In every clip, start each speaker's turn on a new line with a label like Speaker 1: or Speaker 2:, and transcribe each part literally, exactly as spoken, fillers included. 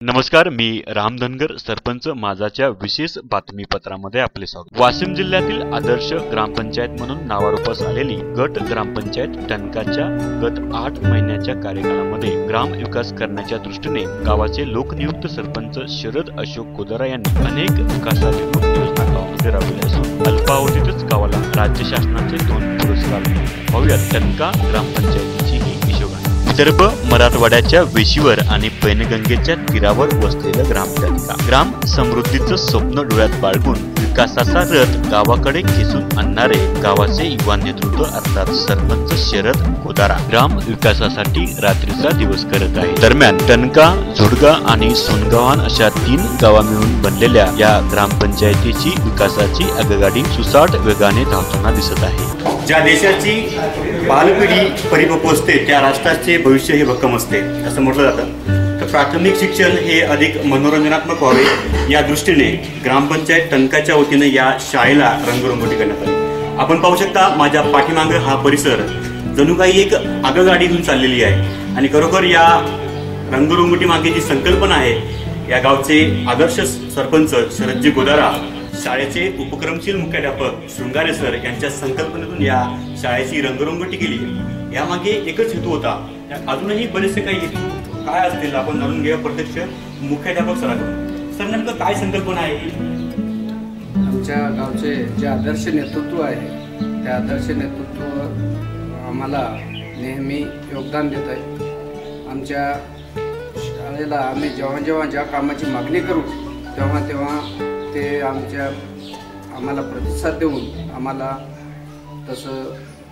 Speaker 1: नमस्कार, मी राम धनगर, सरपंच माझाच्या विशेष बातमीपत्रामध्ये आपले स्वागत। वाशिम जिल्ह्यातील आदर्श ग्रामपंचायत म्हणून नावारूपास आलेली गट ग्रामपंचायत टणकाच्या गत आठ महिन्याच्या कार्यकाळामध्ये ग्राम विकास करण्याच्या दृष्टीने गावाचे लोकनियुक्त सरपंच शरद अशोक कोदारा यांनी अनेक विकासाभिमुख योजना गावामध्ये राबवल्या असून अल्पावधीतच गावाला राज्य शासनाचे दोन पुरस्कार मिळाले। पाहूयात टणका ग्रामपंचायतीची ही यशोगाथा। विदर्भ मराठवाड्याच्या वेशीवर आणि पैनगंगेच्या तीरावर वसलेलं ग्राम टणका ग्राम समृद्धीचं स्वप्न डोळ्यात बाळगून विकासाचा रथ गावाकडे खेचून आणणारे गावाचे युवा नेतृत्व अर्थात सरपंच शरद कोदारा ग्राम विकासासाठी रात्रीचा दिवस करत आहे। दरम्यान टणका, झुडगा आणि सोनगावान अशा तीन गावा मिळून बनलेल्या या ग्रामपंचायतीची विकासाची आगगाडी सुसाट वेगाने धावताना दिसत आहे।
Speaker 2: ज्या देशाची बालपिढी परिपक्व असते त्या राष्ट्राचे भविष्य हे भक्कम असते असं म्हटलं जातं। तर प्राथमिक शिक्षण हे अधिक मनोरंजनात्मक व्हावे या दृष्टीने ग्रामपंचायत टणकाच्या वतीने या शाळेला रंगरंगोटी करण्यात आली। आपण पाहू शकता माझ्या पाठीमागे हा परिसर जणू काही एक आगगाडी घेऊन चाललेली आहे आणि खरोखर या रंगरंगोटी मागे जी संकल्पना आहे या गावचे आदर्श सरपंच शरदजी कोदारा शाळेचे उपक्रमशील मुख्याध्यापक शृंगारे सर यांच्या संकल्पनेतून या शाळेची रंगरंगोटी केली। यामागे एकच हेतू होता, अजूनही बरेचसे काही हेतू काय असतील आपण जाणून घेऊया प्रत्यक्ष मुख्याध्यापक सरांकडून। सर, नेमकं काय संकल्पना आहे?
Speaker 3: आमच्या गावचे जे आदर्श नेतृत्व आहे त्या आदर्श नेतृत्व आम्हाला नेहमी योगदान देत आहे। आमच्या शाळेला आम्ही जेव्हा जेव्हा ज्या कामाची मागणी करू तेव्हा तेव्हा ते आमच्या आम्हाला प्रतिसाद देऊन आम्हाला तसं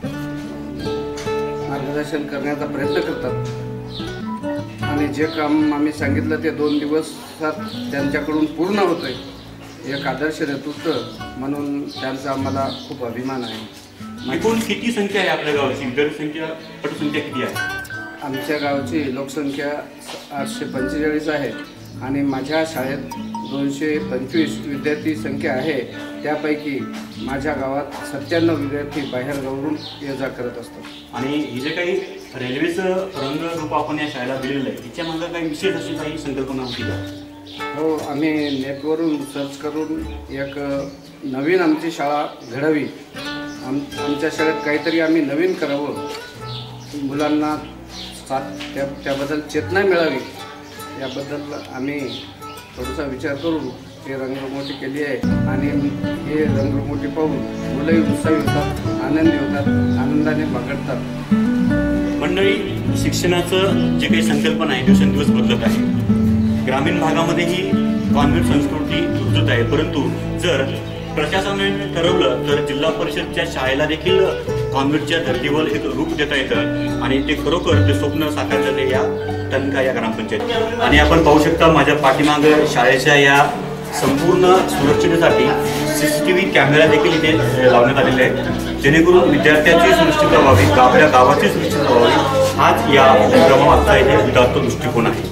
Speaker 3: मार्गदर्शन करण्याचा प्रयत्न करतात आणि जे काम आम्ही सांगितलं ते दोन दिवसात त्यांच्याकडून पूर्ण होतं आहे। एक आदर्श नेतृत्व म्हणून त्यांचा आम्हाला खूप अभिमान आहे।
Speaker 2: एकूण किती संख्या आहे आपल्या गावाची? विद्यार्थी संख्या पटसंख्या किती आहे?
Speaker 3: आमच्या गावची लोकसंख्या आठशे पंचेचाळीस आहे आणि माझ्या शाळेत दोनशे पंचवीस विद्यार्थी संख्या आहे। त्यापैकी माझ्या गावात सत्त्याण्णव विद्यार्थी बाहेर गावावरून ये जा करत असतात।
Speaker 2: आणि हे जे काही रेल्वेचं रंगरूप आपण या शाळेला दिलेलं आहे तिच्या मागे काही विशेष अशी काही संकल्पना होती का?
Speaker 3: हो, आम्ही नेटवरून सर्च करून एक नवीन आमची शाळा घडावी, आम आमच्या शाळेत काहीतरी आम्ही नवीन करावं, मुलांना साथ त्या त्याबद्दल चेतना मिळावी याबद्दल आम्ही थोडासा विचार करून हे रंगरंगोटी केली आहे आणि हे रंगरंगोटी पाहून मुलंही उत्साही होतात, आनंदी होतात, आनंदाने बागडतात।
Speaker 2: मंडळी, शिक्षणाचं जे काही संकल्पना आहे दिवसेंदिवस बदलत आहे। ग्रामीण भागामध्ये ही कॉन्व्हेंट संस्कृती रुजत आहे, परंतु जर प्रशासनाने ठरवलं तर जिल्हा परिषदच्या शाळेला देखील कॉन्व्हेंटच्या धर्तीवर एक रूप देता येतं आणि ते खरोखर ते स्वप्न साकार झाले या टणका या ग्रामपंचायत। आणि आपण पाहू शकता माझ्या पाठीमागे शाळेच्या या संपूर्ण सुरक्षितेसाठी सीसीटीव्ही कॅमेरा देखील इथे लावण्यात आलेले आहेत, जेणेकरून विद्यार्थ्यांची सुरक्षितता व्हावी, आपल्या गावाची सुरक्षितता व्हावी, हाच या उपक्रमामागचा इथे उदात्त दृष्टिकोन आहे।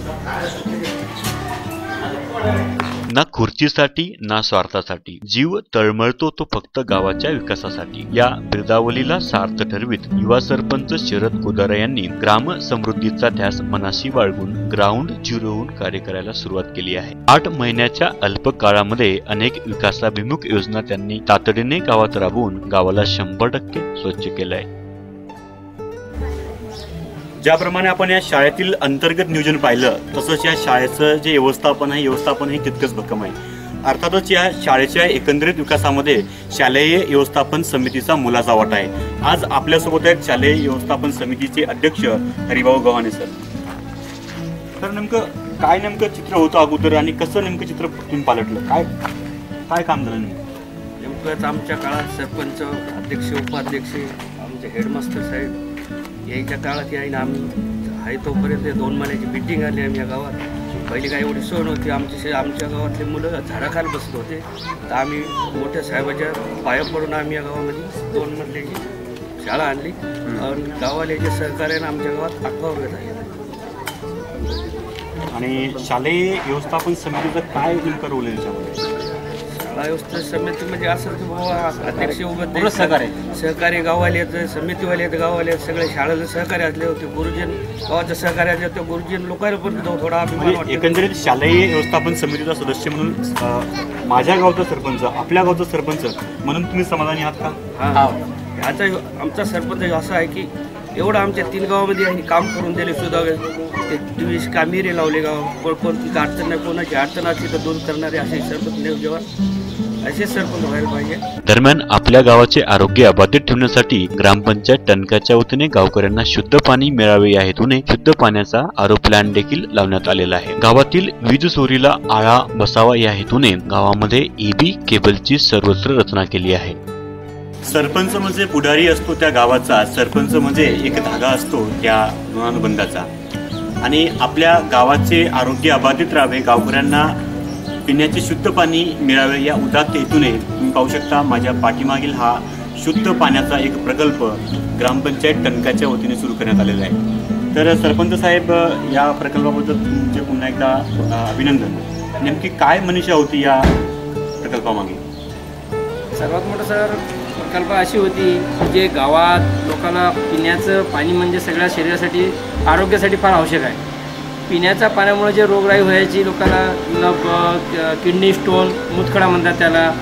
Speaker 1: ना खुर्चीसाठी ना स्वार्थासाठी जीव तळमळतो तो फक्त गावाच्या विकासासाठी या बिरदावलीला सार्थ ठरवीत युवा सरपंच शरद कोदारा यांनी ग्राम समृद्धीचा ध्यास मनाशी बाळगून ग्राउंड झिरोहून कार्य करायला सुरुवात केली आहे। आठ महिन्याच्या अल्प काळामध्ये अनेक विकासाभिमुख योजना त्यांनी तातडीने गावात राबवून गावाला शंभर टक्के स्वच्छ केलंय।
Speaker 2: ज्याप्रमाणे आपण या शाळेतील अंतर्गत नियोजन पाहिलं तसंच या शाळेचं जे व्यवस्थापन आहे व्यवस्थापन हे तितकंच भक्कम आहे। अर्थातच या शाळेच्या एकंदरीत विकासामध्ये शालेय व्यवस्थापन समितीचा मोलाचा वाटा आहे। आज आपल्यासोबत आहेत शालेय व्यवस्थापन समितीचे अध्यक्ष हरिभाऊ गव्हाणे सर। तर नेमकं काय नेमकं चित्र होतं अगोदर आणि कसं नेमकं चित्र तुम्ही पालटलं, काय काय काम झालं नेमकं?
Speaker 4: नेमकंच आमच्या काळात सरपंच, अध्यक्ष, उपाध्यक्ष, आमचे हेडमास्टर साहेब यायच्या काळात यायला आम्ही आहे तोपर्यंत दोन महिन्याची मिटिंग आली आम्ही या गावात। पहिली काही एवढी सोय नव्हती, आमची आमच्या गावातले मुलं झाडाखाली बसत होते, तर आम्ही मोठ्या साहेबाच्या पाया पडून आम्ही या गावामध्ये दोन मजल्याची शाळा आणली आणि गावाला जे सहकार्यानं आमच्या गावात आत्मावर घेत आहे।
Speaker 2: आणि शालेय व्यवस्थापन समितीचं काय नेमकं रोल आहे त्याच्यामध्ये?
Speaker 4: व्यवस्था समिती म्हणजे असं की बाबा अध्यक्ष उभं
Speaker 2: पूर्ण सहकार्य.
Speaker 4: सहकार्य गाववाले आहेत, समितीवाले आहेत, गाववाले आहेत, सगळे शाळेला सहकार्य असले होते, गुरुजन गावाचं सहकार्य असले होते, गुरुजन लोकांपर्यंत थोडा अभिमान
Speaker 2: म्हणजे
Speaker 4: वाटतो.
Speaker 2: एकंदरीत शालेय व्यवस्थापन समितीचा सदस्य म्हणून अ, माझ्या गावचा सरपंच, आपल्या गावचा सरपंच म्हणून तुम्ही समाधानी आहात का?
Speaker 4: हा ह्याचा आमचा सरपंच असा आहे की एवढं आमच्या तीन गावामध्ये यांनी काम करून दिले सुद्धा ते वीस कामेरे लावले गाव कोण कोणती अडचण नाही, कोणाची अडचण असली तर दूर करणारे असे सरपंच जेव्हा असे सरपंच व्हायला पाहिजे.
Speaker 1: दरम्यान आपल्या गावाचे आरोग्य अबाधित ठेवण्यासाठी ग्रामपंचायत टणकाच्या वतीने गावकऱ्यांना शुद्ध पाणी मिळावे या हेतूने शुद्ध पाण्याचा आरो प्लॅन देखील लावण्यात आलेला आहे. गावातील वीज चोरीला आळा बसावा या हेतूने गावामध्ये ईबी केबलची सर्वत्र रचना केली आहे.
Speaker 2: सरपंच म्हणजे पुढारी असतो त्या गावाचा, सरपंच म्हणजे एक धागा असतो त्या ऋणानुबंधाचा. आणि आपल्या गावाचे आरोग्य अबाधित राहावे, गावकऱ्यांना पिण्याचे शुद्ध पाणी मिळावे या उदात्त हेतूने तुम्ही पाहू शकता माझ्या पाठीमागील हा शुद्ध पाण्याचा एक प्रकल्प ग्रामपंचायत टणकाच्या वतीने सुरू करण्यात आलेला आहे. तर सरपंच साहेब, या प्रकल्पाबद्दल तुमचे पुन्हा एकदा अभिनंदन. नेमकी काय मनीषा होती या प्रकल्पामागे?
Speaker 5: सर्वात मोठं सर प्रकल्प अशी होती जे गावात लोकांना पिण्याचं पाणी म्हणजे सगळ्या शरीरासाठी आरोग्यासाठी फार आवश्यक आहे. पिण्याच्या पाण्यामुळे जे रोगराई व्हायची लोकांना न किडनी स्टोन, मुतखडा म्हणतात त्याला,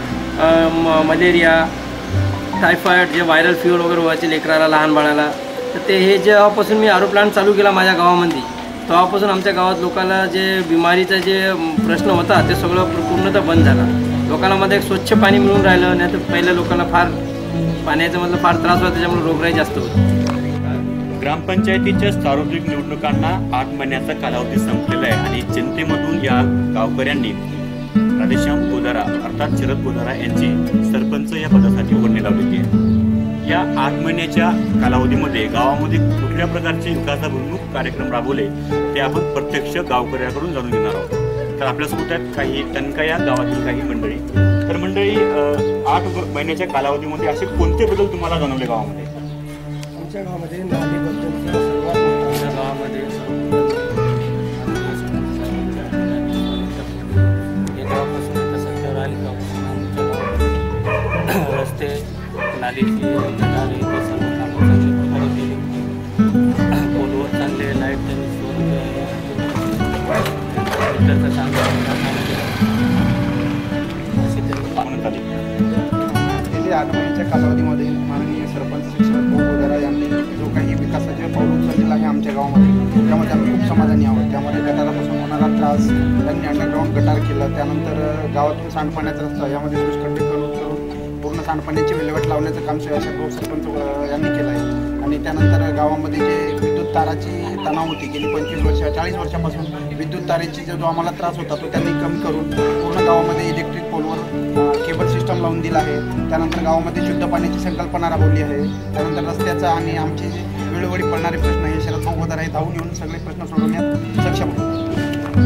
Speaker 5: म मलेरिया, टायफॉईड, जे व्हायरल फीवर वगैरे व्हायचे लेकराला, लहान बाळाला, तर ते हे जेव्हापासून मी आरो प्लांट चालू केला माझ्या गावामध्ये तेव्हापासून आमच्या गावात लोकांना जे बिमारीचा जे प्रश्न होता ते सगळं पूर्णतः बंद झाला. लोकांना मध्ये एक स्वच्छ पाणी मिळून राहिलं, नाही तर पहिल्या लोकांना फार पाण्याचा मतलब फार त्रास होता, त्याच्यामुळे रोगराई जास्त होती.
Speaker 2: ग्रामपंचायतीच्या सार्वत्रिक निवडणुकांना आठ महिन्याचा कालावधी संपलेला आहे आणि जनतेमधून या गावकऱ्यांनी राधेश्याम पोदारा अर्थात शरद पोदारा यांची सरपंच या पदासाठी निवडणी लावलेली आहे. या आठ महिन्याच्या कालावधीमध्ये गावामध्ये कुठल्या प्रकारचे विकासाभिमुख कार्यक्रम राबवले ते आपण प्रत्यक्ष गावकऱ्याकडून जाणून घेणार आहोत. तर आपल्यासोबत आहेत काही टणका या गावातील काही मंडळी. तर मंडळी, आठ महिन्याच्या कालावधीमध्ये असे कोणते बदल तुम्हाला जाणवले गावामध्ये?
Speaker 5: आमच्या गावामध्ये नालीबद्दलचा सर्वात आमच्या गावामध्ये गेल्यापासून आता सध्या राहिली रस्ते, नालीची नाली ते सर्व कामं चांगल्या प्रकारे केली. पोलवर चांगले लाईट त्यांनी मीटरचं चांगलं असे त्यांनी
Speaker 6: गेली आठ महिन्याच्या कालावधीमध्ये माननीय सरपंच शरद पोदारा यांनी जो काही विकासाचे पाऊल उचललेला आहे आमच्या गावामध्ये त्यामध्ये आम्ही खूप समाधानी आहोत. त्यामध्ये गटारापासून होणारा त्रास, त्यांनी अंडरग्राऊंड गटार केलं, त्यानंतर गावातून सांडपाण्याचा रस्ता यामध्ये दुष्खंडीकरण करून पूर्ण सांडपाण्याची विल्हेवाट लावण्याचं काम शरद सरपंच यांनी केलं आहे. आणि त्यानंतर गावामध्ये जे विद्युत ताराची तणाव होती गेली पंचवीस वर्ष चाळीस वर्षापासून विद्युत तारेची जो आम्हाला त्रास होता तो त्यांनी कमी करून पूर्ण गावामध्ये इलेक्ट्रिक पोलवर केबल सिस्टम लावून दिला आहे. त्यानंतर गावामध्ये शुद्ध पाण्याची संकल्पना राबवली आहे. त्यानंतर रस्त्याचा आणि आमचे जे वेळोवेळी पडणारे प्रश्न हे शरद पोदारा हे धावून येऊन सगळे प्रश्न सोडवण्यात सक्षम आहेत.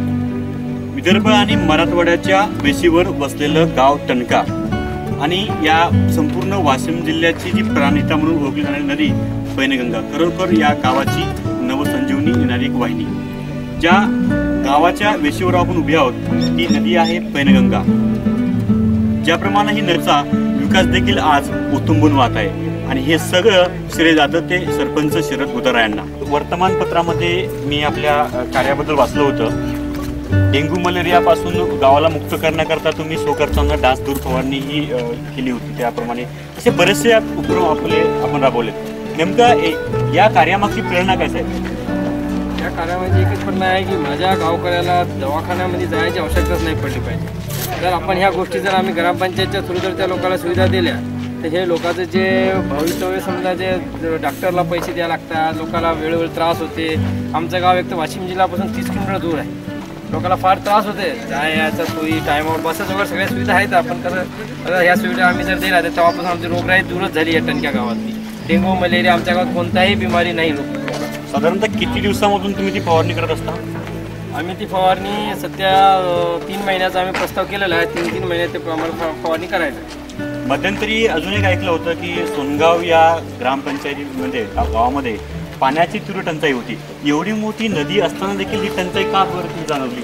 Speaker 2: विदर्भ आणि मराठवाड्याच्या वेशीवर वसलेलं गाव टणका आणि या संपूर्ण वाशिम जिल्ह्याची जी प्राणहिता म्हणून ओळखली जाणारी नदी पैनगंगा, खरोखर या गावाची नवसंजीवनी येणारी एक वाहिनी. ज्या गावाच्या वेशीवर आपण उभे आहोत ती नदी आहे पैनगंगा. ज्याप्रमाणे ही नदीचा विकास देखील आज उतुंबून वाहत आहे आणि हे सगळं श्रेय जातं ते सरपंच शरद पोदारा यांना. वर्तमानपत्रामध्ये मी आपल्या कार्याबद्दल वाचलं होतं. डेंग्यू मलेरियापासून गावाला मुक्त करण्याकरता तुम्ही स्वखर्चानं डास दूर फवारणी ही केली होती. त्याप्रमाणे असे बरेचसे उपक्रम आपले आपण राबवले. नेमकं या कार्यामागची प्रेरणा काय साहेब?
Speaker 5: या कार्यामध्ये एकच प्रेरणा आहे की माझ्या गावकऱ्याला दवाखान्यामध्ये जायची आवश्यकताच नाही पडली पाहिजे. जर आपण ह्या गोष्टी जर आम्ही ग्रामपंचायतच्या थ्रू जर त्या लोकांना सुविधा दिल्या तर हे लोकांचं जे भवितव्य समजा जे डॉक्टरला पैसे द्यायला लागतात, लोकांना वेळोवेळी त्रास होते. आमचं गाव एक तर वाशिम जिल्ह्यापासून तीस किलोमीटर दूर आहे. लोकांना फार त्रास होते, जाय याचा सोयी टायमावर बसच वगैरे सगळ्या सुविधा आहेत. आपण कसं ह्या सुविधा आम्ही जर दिल्या तर तेव्हापासून आमची रोगराई दूरच झाली आहे टणक्या गावातली. डेंग्यू मलेरिया आमच्या गावात कोणताही बिमारी नाही.
Speaker 2: साधारणतः किती दिवसामधून तुम्ही ती फवारणी करत असता?
Speaker 5: आम्ही ती फवारणी सध्या तीन महिन्याचा आम्ही प्रस्ताव केलेला आहे. तीन तीन महिन्यात ते आम्हाला फवारणी करायचं.
Speaker 2: मध्यंतरी अजून एक ऐकलं होतं की सोनगाव या ग्रामपंचायतीमध्ये गावामध्ये पाण्याची तीव्र टंचाई होती. एवढी मोठी नदी असताना देखील ही टंचाई का वरती जाणवली?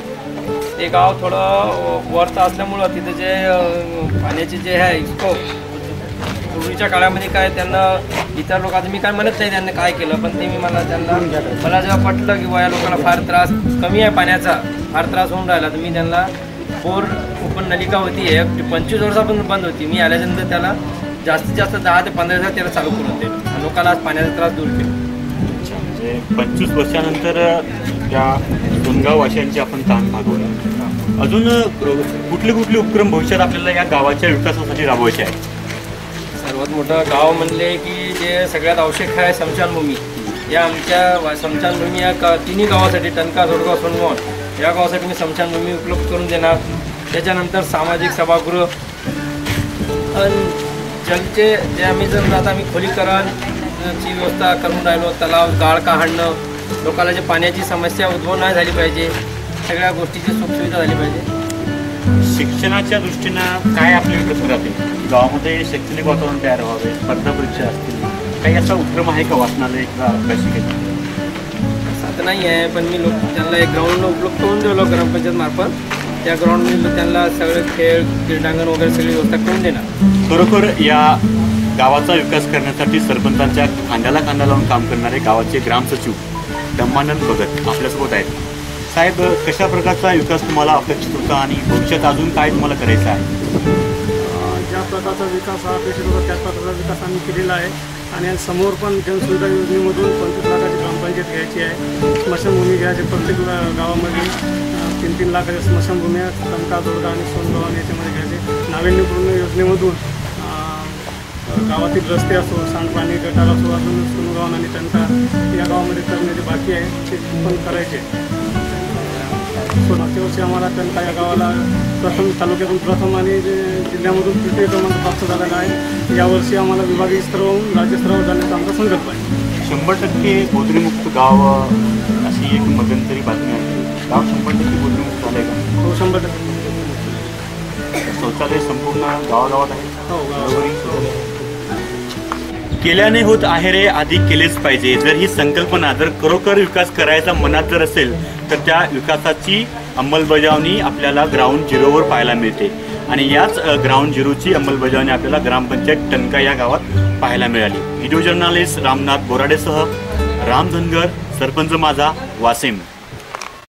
Speaker 5: ते गाव थोडं वरचं असल्यामुळं तिथं जे अ, पाण्याचे जे आहे स्कोप पूर्वीच्या काळामध्ये काय त्यांना इतर लोक, आता मी काय म्हणत नाही त्यांनी काय केलं, पण ते मी मला त्यांना मला जेव्हा पटलं की या लोकांना फार त्रास कमी आहे पाण्याचा, फार त्रास होऊन राहिला, तर मी त्यांना बोर ओपन नलिका होती एक पंचवीस वर्षापासून बंद होती, मी आल्यानंतर त्याला जास्तीत जास्त दहा ते पंधरा दिवसात त्याला चालू करून दिलं, लोकांना आज पाण्याचा त्रास दूर केला.
Speaker 2: म्हणजे पंचवीस वर्षानंतर त्या दोनगाव वासियांची आपण ताण भागवलं. अजून कुठले कुठले उपक्रम भविष्यात आपल्याला या गावाच्या विकासासाठी राबवायचे आहे?
Speaker 5: सर्वात मोठं गाव म्हणले की जे सगळ्यात आवश्यक आहे स्मशानभूमी. या आमच्या वा- स्मशानभूमी या का तिन्ही गावासाठी टणका, जोडगाव, सोनगाव या गावासाठी मी स्मशानभूमी उपलब्ध करून देणार. त्याच्यानंतर सामाजिक सभागृह आणि जलचे जे आम्ही जर आता आम्ही खोलीकरणची व्यवस्था करून राहिलो, तलाव गाळ काढणं, लोकांना जे पाण्याची समस्या उद्भव नाही झाली पाहिजे, सगळ्या गोष्टीची सुखसुविधा झाली पाहिजे.
Speaker 2: शिक्षणाच्या दृष्टीनं काय आपले विकसित राहतील? गावामध्ये शैक्षणिक वातावरण तयार व्हावे, स्पर्धा परीक्षा असतील, काही असा उपक्रम आहे का वाचनालय किंवा अभ्यासिकेचा?
Speaker 5: असं तर नाही आहे, पण मी लोक त्यांना एक ग्राउंड उपलब्ध करून दिलो ग्रामपंचायत मार्फत. त्या ग्राउंडमध्ये त्यांना सगळे खेळ, क्रीडांगण वगैरे सगळी व्यवस्था करून देणार.
Speaker 2: खरोखर या गावाचा विकास करण्यासाठी सरपंचांच्या खांद्याला खांदा लावून काम करणारे गावाचे ग्रामसचिव दम्मानंद भगत आपल्यासोबत आहेत. साहेब, कशा प्रकारचा विकास तुम्हाला अपेक्षित होता आणि भविष्यात अजून काय तुम्हाला करायचं आहे?
Speaker 7: ज्या प्रकारचा विकास हा अपेक्षित होता त्या प्रकारचा विकास आम्ही केलेला आहे आणि समोर पण जनसुविधा योजनेमधून पंचवीस लाखाची ग्रामपंचायत घ्यायची आहे. स्मशानभूमी घ्यायची प्रत्येक गावामध्ये तीन तीन लाखाच्या स्मशानभूमी टणका, जोडगा आणि सोनगाव आणि याच्यामध्ये घ्यायचे. नाविन्यपूर्ण योजनेमधून गावातील रस्ते असो, सांडपाणी, गटार असो, अजून सोनगाव आणि टणका या गावामध्ये करण्याचे बाकी आहे ते पण करायचे. सो मागच्या वर्षी आम्हाला टणका या गावाला प्रथम तालुक्यातून प्रथम आणि जिल्ह्यामधून तृतीय क्रमांक प्राप्त झालेला आहे. यावर्षी आम्हाला विभागीय स्तरावरून राज्यस्तरावर जाण्याचा आमचा संकल्प आहे.
Speaker 2: शंभर टक्के गोधरीमुक्त गाव अशी एक मध्यंतरी बातमी आहे. गाव शंभर टक्के गोधरीमुक्त झालं आहे का?
Speaker 7: हो, शंभर टक्के
Speaker 2: शौचालय संपूर्ण गावागावात आहे.
Speaker 7: हो, गाव
Speaker 2: केल्याने होत आहे रे, आधी केलेच पाहिजे. जर ही संकल्पना जर खरोखर विकास करायचा मनात जर असेल तर त्या विकासाची अंमलबजावणी आपल्याला ग्राउंड झिरोवर पाहायला मिळते आणि याच ग्राउंड झिरोची अंमलबजावणी आपल्याला ग्रामपंचायत टणका या गावात पाहायला मिळाली. व्हिडिओ जर्नलिस्ट रामनाथ बोराडेसह राम धनगर, सरपंच माझा, वाशिम.